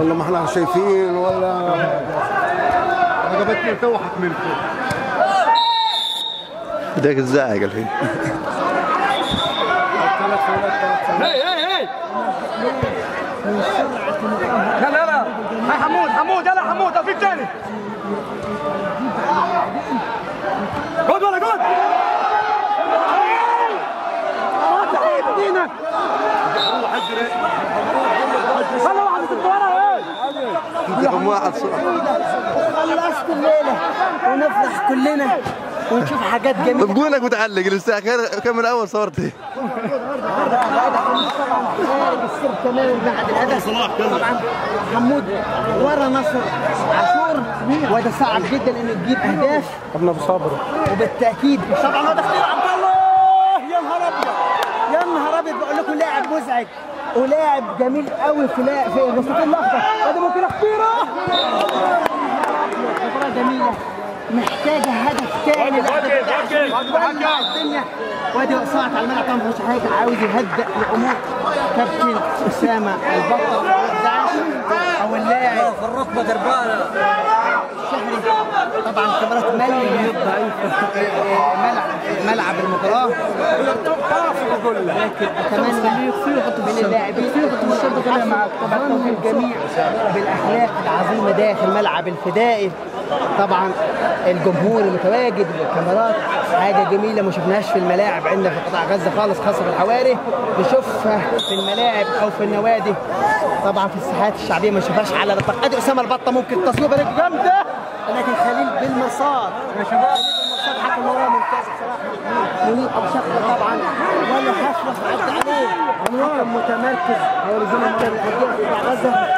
والله ما احنا شايفين ولا عجبتني توحت منكم. بدك تزعق الحين. هي يلا هاي حمود يلا حمود فيك تاني. جود ولا جود. خلوا واحد الطوارئ. رقم واحد صح. خلصت الليله ونفرح كلنا ونشوف حاجات جميله. طب قولك متعلق لسه كم من اول صورتي. السر كمان بعد الهدف طبعا حمود ورا نصر عاشور وده صعب جدا انه تجيب اهداف ابن صبري وبالتاكيد طبعا هو تخطيط عبد الله. يا نهار ابيض يا نهار ابيض بقول لكم لاعب مزعج ولاعب جميل قوي في الوسط الاخضر. وده ممكن اختيره مباراه جميله محتاجه هدف ثاني الدنيا. وادي وقعت على الملعب طبعا مفيش حاجه عاوز يهدئ الامور. كابتن اسامه البطل او اللاعب في الركبه دربانه شهري طبعا خبرات ماليه ملعب المباراه. لكن اتمنى من اللاعبين ظن الجميع بالاخلاق العظيمه داخل ملعب الفدائي. طبعا الجمهور المتواجد والكاميرات حاجه جميله ما شفناهاش في الملاعب عندنا في قطاع غزه خالص، خاصه في الحواري نشوفها في الملاعب او في النوادي. طبعا في الساحات الشعبيه ما نشوفهاش على الاطلاق. ادي اسامه البطه ممكن تصويبه جامده لكن خليل بالمرصاد يا شباب المرصاد حكم مباراه ممتاز بصراحه. منيب ابو شقه طبعا ولا هفله عدى عليه حكم متمركز هو لزوم قطاع غزه